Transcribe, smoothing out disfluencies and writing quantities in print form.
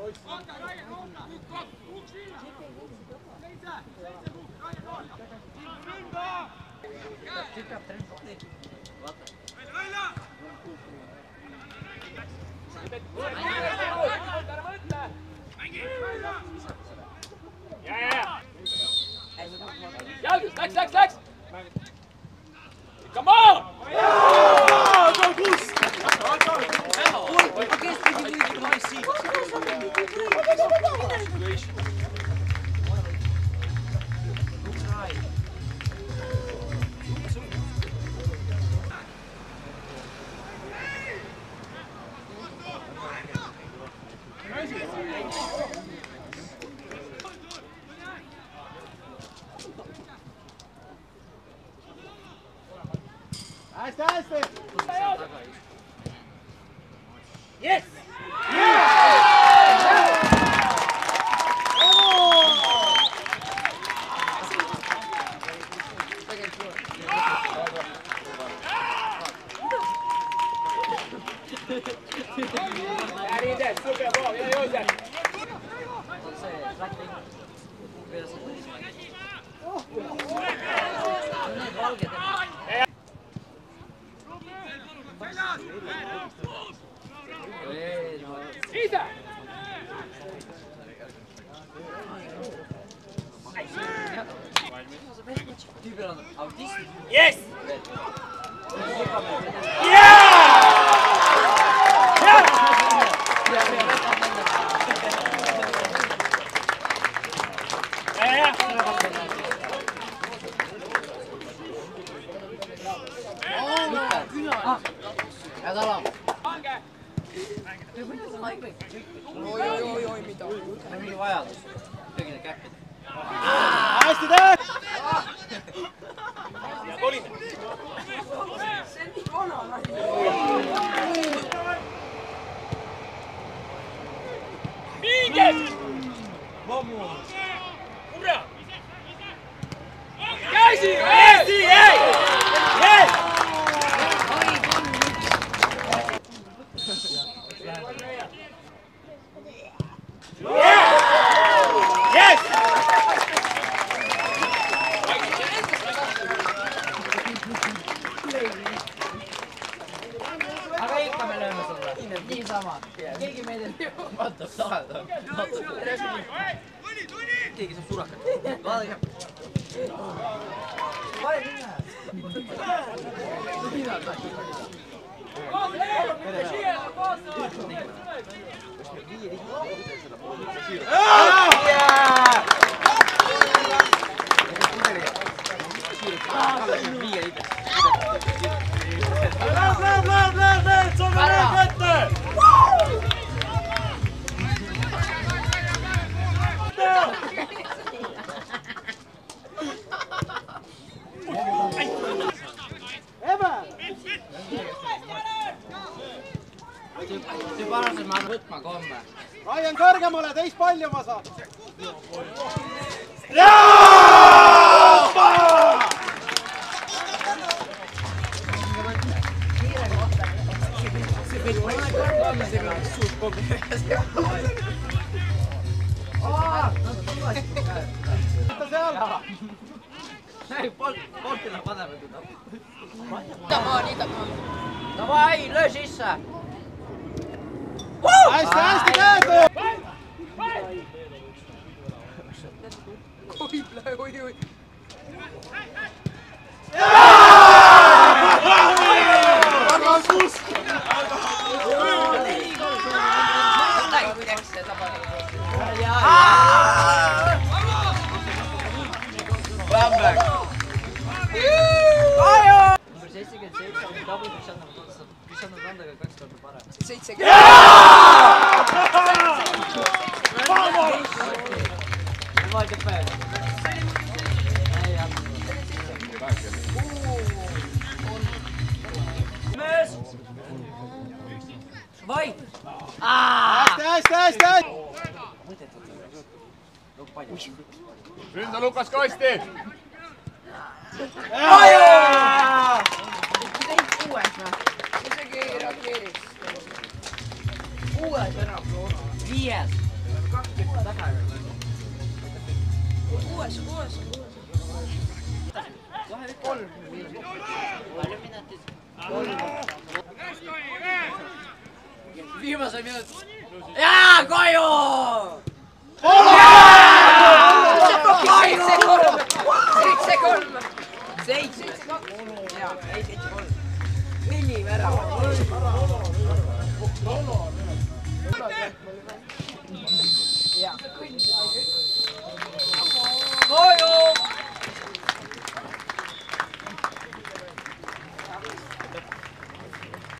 Läks! Come on! Hästi! Yes! Super bra, Joosep! Isa! Yes! Oi, mitä on? Mihin vajallus? Tökinen käppit. Hästi teet! Oli! Se niin vanana. Minkäs! Ura! Käsi! Ei! Yes! Aga ikka me lööme sulle. Niisama. Keegi meid ei vaata saada. Keegi saab surakat. Vaadake. Pane minna. See paras, et ma annan võtma komme. Raian kõrgemale, teist palju ma saan. Portilla paneme teda. Tamaa. Davai, löö sisse! Hästi tehtud! Oi. Aga kusk! Comeback! Number 77 on double, mis annab randaga 2 korda parem. 70. Vaid jääb päev. Mees! Vai! Hästi! Ründa Lukas kasti! Isegi ei reageeriks. 6 ära, Flora. 5. Kuues. Palju minutit? Viimasel minutil. Jaa, koju! Seitse. Jaa, ei 7-3. 4 värava.